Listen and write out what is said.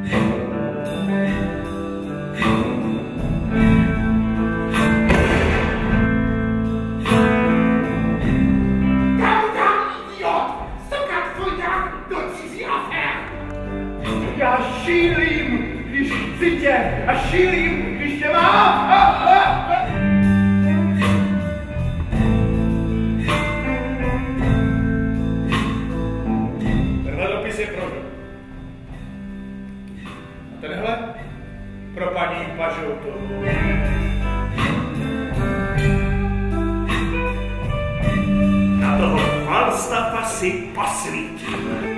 Já šílím, když chci tě, a šílím, když tě mám. Tenhle dopis je pro mě. A tenhle pro paní Pažoutovou. Na toho Falstaffa si posvítíme.